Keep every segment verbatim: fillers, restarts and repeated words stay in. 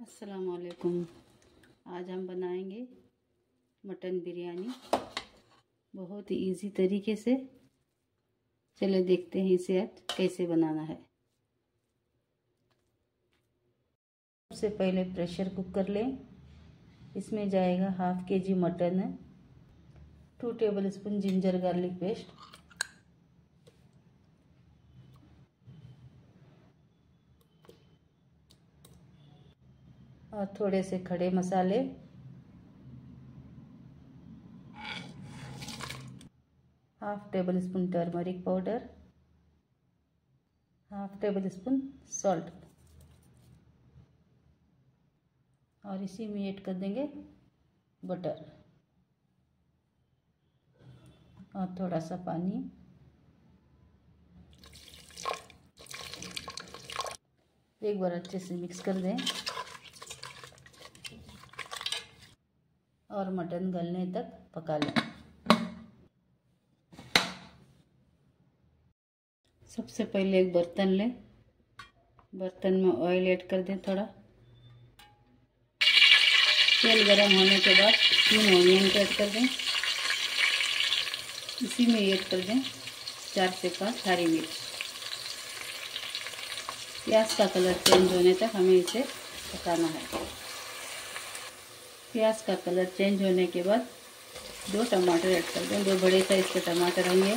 अस्सलाम वालेकुम। आज हम बनाएंगे मटन बिरयानी बहुत ही इजी तरीके से। चले देखते हैं इसे आज कैसे बनाना है। सबसे पहले प्रेशर कुकर लें। इसमें जाएगा हाफ के जी मटन है, two tablespoon ginger garlic paste, और थोड़े से खड़े मसाले, half tablespoon turmeric powder, half tablespoon salt, और इसी में ऐड कर देंगे बटर और थोड़ा सा पानी। एक बार अच्छे से मिक्स कर दें और मटन गलने तक पका लें। सबसे पहले एक बर्तन लें। बर्तन में ऑयल ऐड कर दें थोड़ा। तेल गरम होने के बाद तीन ऑनियन को ऐड कर दें। इसी में ऐड कर दें चार से पाँच हरी मिर्च। प्याज का कलर चेंज होने तक हमें इसे पकाना है। प्याज का कलर चेंज होने के बाद दो टमाटर ऐड कर दें। दो बड़े साइज के टमाटर होंगे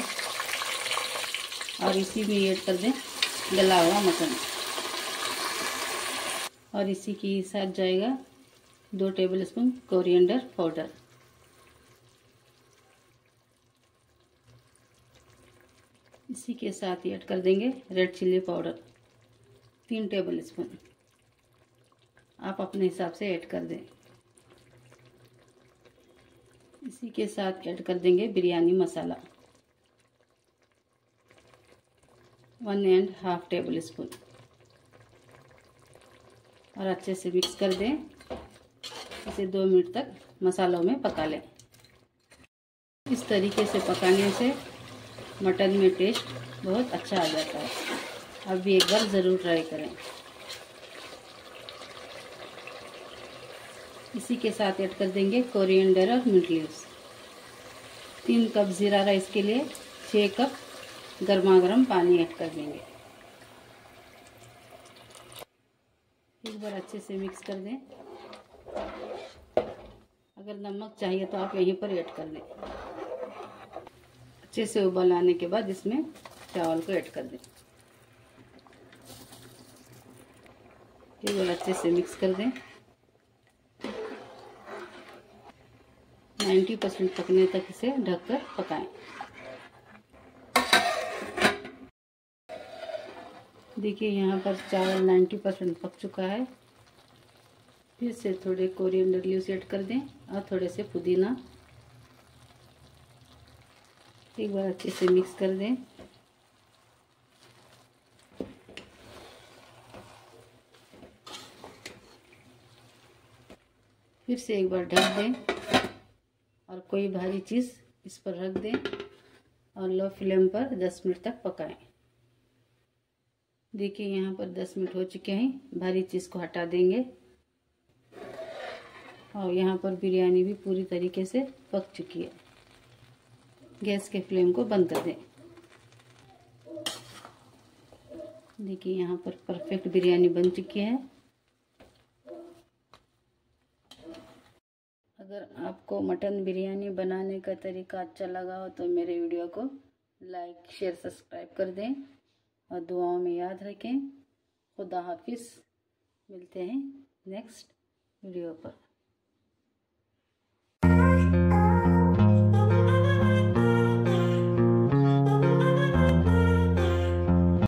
और इसी में ऐड कर दें गला हुआ मटन। और इसी के साथ जाएगा दो टेबल स्पून कोरिएंडर पाउडर। इसी के साथ ऐड कर देंगे रेड चिल्ली पाउडर तीन टेबल स्पून। आप अपने हिसाब से ऐड कर दें। इसी के साथ ऐड कर देंगे biryani masala one and half tablespoon और अच्छे से मिक्स कर दें। इसे दो मिनट तक मसालों में पका लें। इस तरीके से पकाने से मटन में टेस्ट बहुत अच्छा आ जाता है। आप भी एक बार ज़रूर ट्राई करें। इसी के साथ ऐड कर देंगे कोरिएंडर और मिंट लीव्स। तीन कप ज़ीरा राइस के लिए छः कप गर्मा गर्म पानी ऐड कर देंगे। एक बार अच्छे से मिक्स कर दें। अगर नमक चाहिए तो आप यहीं पर ऐड कर दें। अच्छे से उबाल आने के बाद इसमें चावल को ऐड कर दें। एक बार अच्छे से मिक्स कर दें। नब्बे परसेंट पकने तक इसे ढककर पकाएं। देखिए यहाँ पर चावल नब्बे परसेंट पक चुका है। फिर से थोड़े कोरिएंडर लीव्स ऐड कर दें और थोड़े से पुदीना। एक बार अच्छे से मिक्स कर दें। फिर से एक बार ढक दें और कोई भारी चीज़ इस पर रख दें और लो फ्लेम पर दस मिनट तक पकाएं। देखिए यहाँ पर दस मिनट हो चुके हैं। भारी चीज़ को हटा देंगे और यहाँ पर बिरयानी भी पूरी तरीके से पक चुकी है। गैस के फ्लेम को बंद कर दें। देखिए यहाँ पर परफेक्ट बिरयानी बन चुकी है। अगर आपको मटन बिरयानी बनाने का तरीका अच्छा लगा हो तो मेरे वीडियो को लाइक शेयर सब्सक्राइब कर दें और दुआओं में याद रखें। खुदा हाफिज़। मिलते हैं नेक्स्ट वीडियो पर।